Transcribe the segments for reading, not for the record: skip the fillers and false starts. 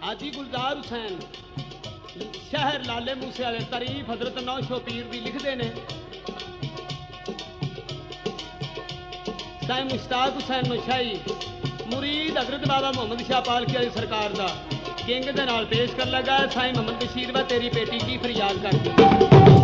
हाजी गुलजार हुसैन शहर लाले मूसे वाले तारीफ हजरत नौशो पीर दी लिखते ने। साईं मुश्ताक हुसैन नौशाही मुरीद हजरत बाबा मोहम्मद शाह पालकी वाली सरकार दा किंग दे नाल पेश कर लगा। साईं मोहम्मद बशीर वा तेरी बेटी की फरियाद करती।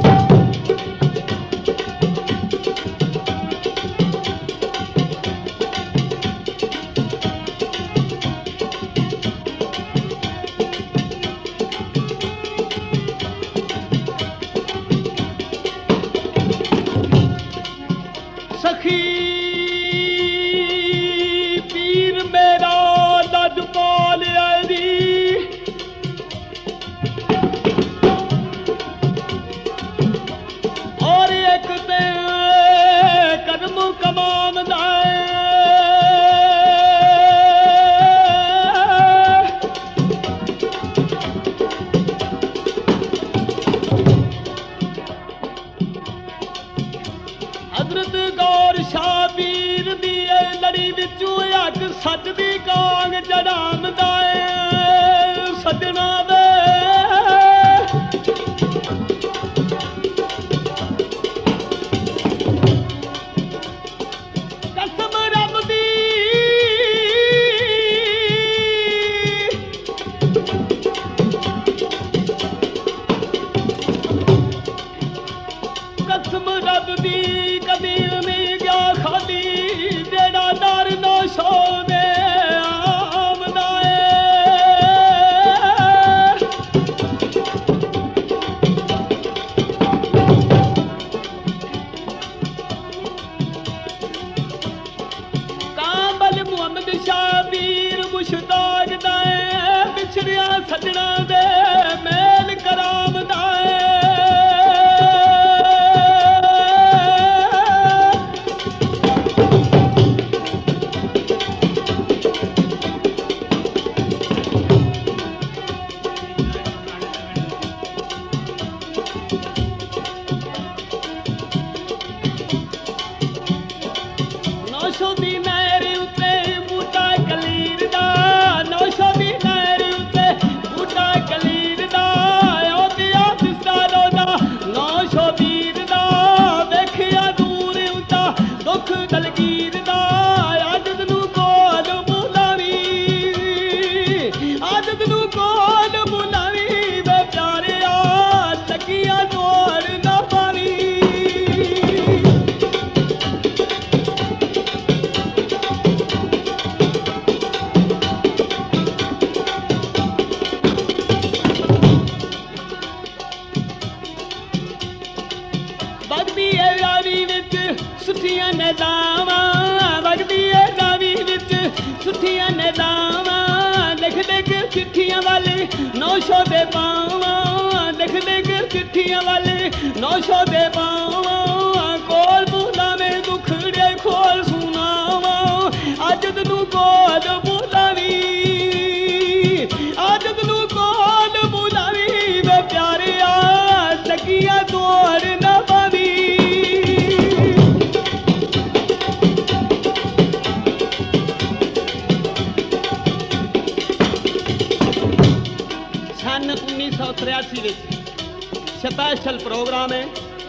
स्पैशल प्रोग्राम है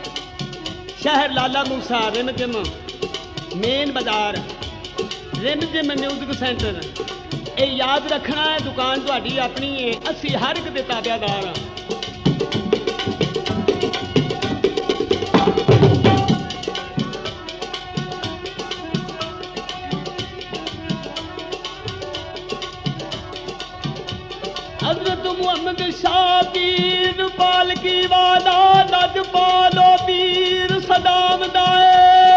शहर लाला मूसा रिमझिम मेन बाजार रिमझिम म्यूजिक सेंटर। ये याद रखना है दुकान तुहाडी अपनी है, असी हर एक दे ताबेदार हाँ। हजरत मुहम्मद शाह पीर पालकी वाला लज पालो पीर सदाम दाए।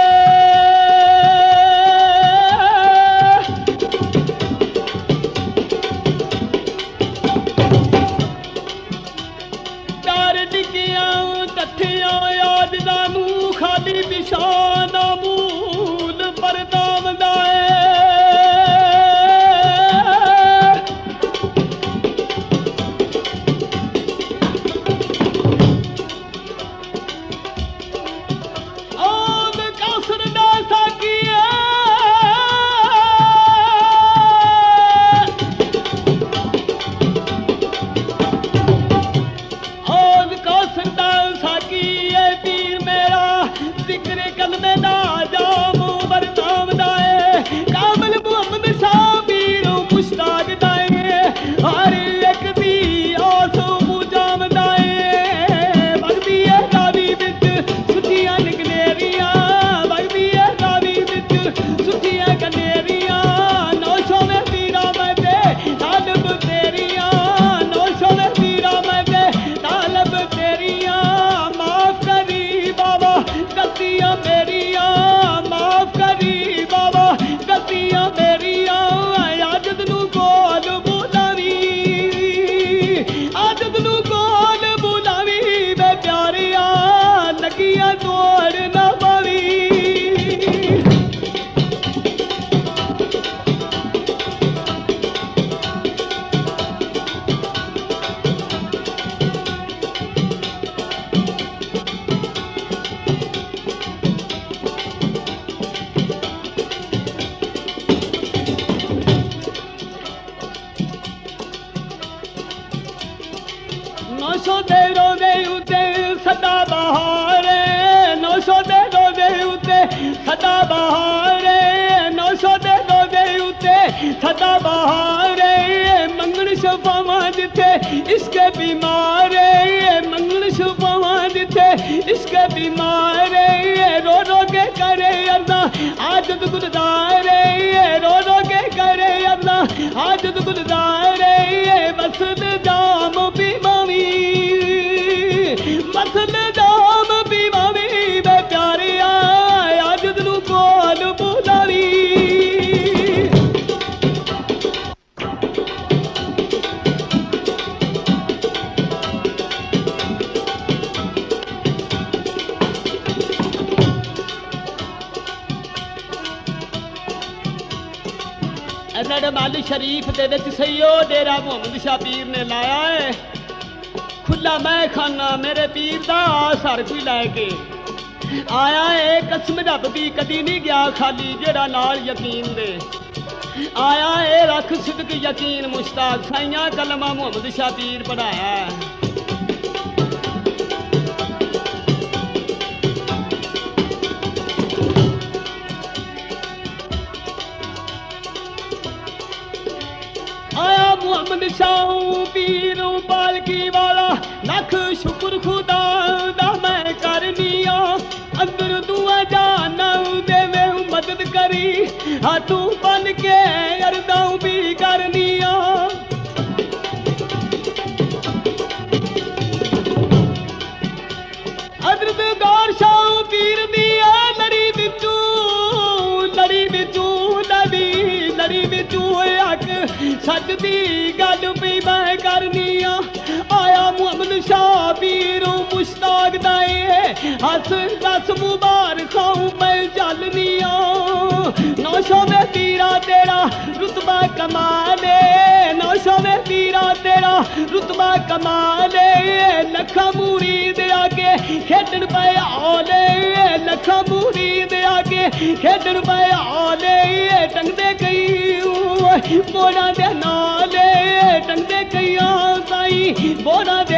चार डिगियां तथियां याद दा मुंह खाली बिशाना मूल परदाम दाए। 900 ਦੇ ਰੋਜ਼ੇ ਉੱਤੇ ਸਦਾ ਬਹਾਰ, 900 ਦੇ ਰੋਜ਼ੇ ਉੱਤੇ ਸਦਾ ਬਹਾਰ, 900 ਦੇ ਰੋਜ਼ੇ ਉੱਤੇ ਸਦਾ ਬਹਾਰ। ਮੰਗਣ ਸ਼ਫਾਵਾਂ ਜਿੱਥੇ ਇਸ਼ਕ ਬਿਮਾਰ, ਮੰਗਣ ਸ਼ਫਾਵਾਂ ਜਿੱਥੇ ਇਸ਼ਕ ਬਿਮਾਰ। रो रो के करे अल्लाह आजत गुलजार, रो रो के करे अल्लाह आजत गुलजार। मसल जाम पीवावी, मसल जाम पीवावी बे प्यारे आजत नू कोल बुलावी। नड़मल शरीफ दे विच सईओ डेरा मुहम्मद शाह पीर ने लाया है। खुला मैं खाना मेरे पीर दा सर कोई लैके आया है। कसम रब दी कदी नहीं गया खाली जेड़ा नाल यकीन दे आया है। रख सिदक यकीन मुश्ताक साइयां कलमा मुहम्मद शाह पीर पढ़ाया है। आया मुहम्मद शाह पीर पालकी वाला लख शुक्र खुदा दा मैं करनिया। अंदर दुआ जाना देवे मदद करी हाथों बन के अरदा भी करनिया। अदरद गौर शाह पीर दी लड़ी बिचू, लड़ी बिचू लड़ी बिचू अक सच दी गल भी मैं करनिया। आया मुहम्मद शाह पीर मुश्ताक दाए हस दस मुबारक मैं चलनिया। 900 में पीरा तेरा रुतबा कमाले, 900 में पीरा तेरा रुतबा कमाले। लखा मुरीद आके खेडन पे औले, लखा मुरीद आके खेडन पे औले। टंगदे कई बोरा दे नाले, टंगदे कई साई बोरा दे